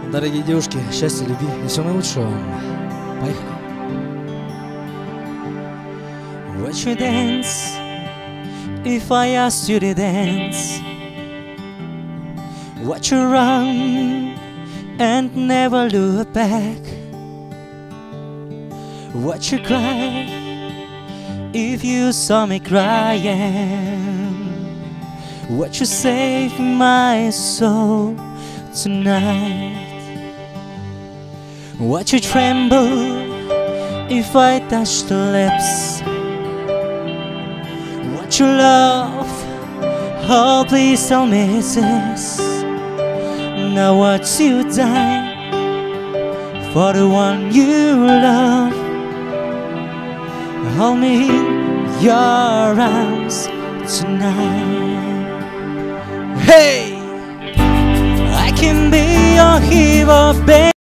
Дорогие девушки, счастья, любви и всего наилучшего вам. Поехали. Would you dance if I asked you to dance? Would you run and never look back? Would you cry if you saw me crying? Would you save my soul tonight? Would you tremble if I touched your lips? Would you love? Oh, please tell me this. Now would you die for the one you love? Hold me in your arms tonight. Hey! I can be your hero, baby.